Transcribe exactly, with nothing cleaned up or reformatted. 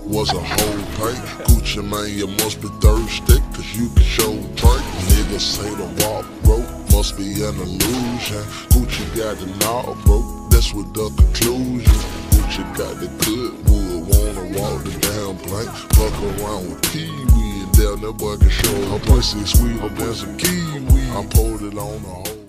was a whole pint. Gucci man, you must be thirsty, cause you can show drink. Niggas say the walk broke, must be an illusion. Gucci got the knob broke, that's what the conclusion. Gucci got the good wood, wanna walk the damn plank. Fuck around with Pee-wee and down that boy can show her pussy sweeter than some kiwi. I pulled it on the hole.